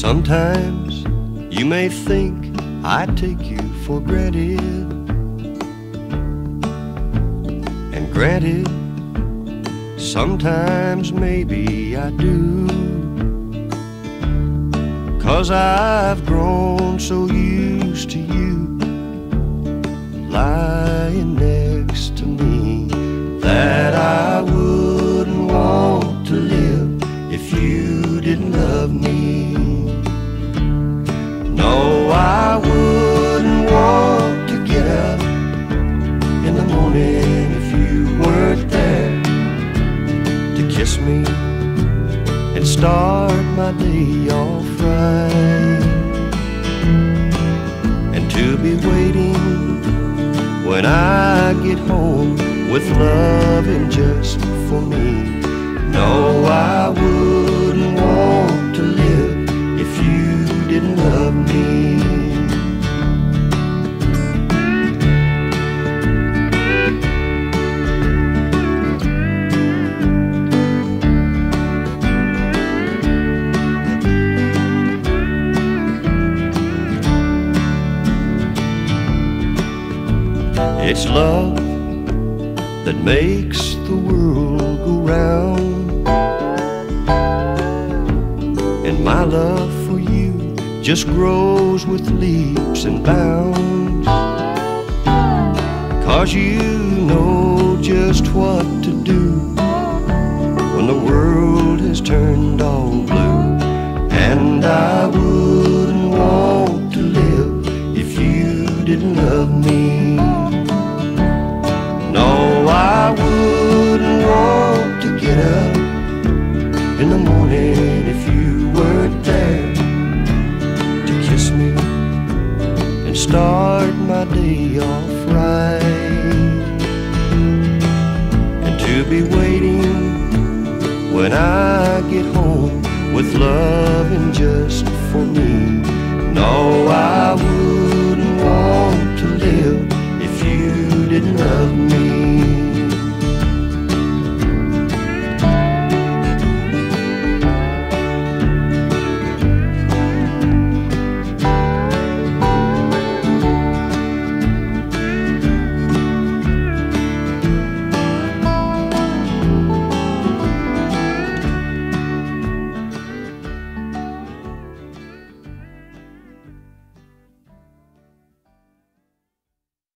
Sometimes you may think I take you for granted, and granted, sometimes maybe I do, 'cause I've grown so used to you lying next to me that I wouldn't want to live if you didn't love me. No, I wouldn't want to get up in the morning if you weren't there to kiss me and start my day off right, and to be waiting when I get home with loving just for me. No, I wouldn't want to live if you didn't love me. It's love that makes the world go round, and my love for you just grows with leaps and bounds, 'cause you know just what to do when the world has turned all blue. And I wouldn't want to live if you didn't love me. No, I wouldn't want to get up in the morning if you weren't there to kiss me and start my day off right, and to be waiting when I get home with loving just for me. No, I wouldn't want to live if you didn't love me.